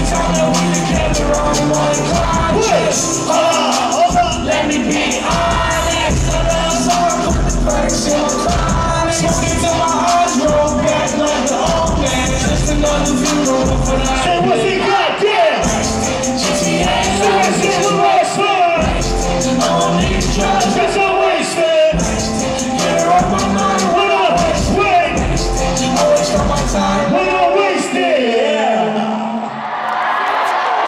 time that we together on one conscience. Let me be honest. The love song put the perks in my chronic. Smoking till my eyes roll back like the old man. Just another funeral for life.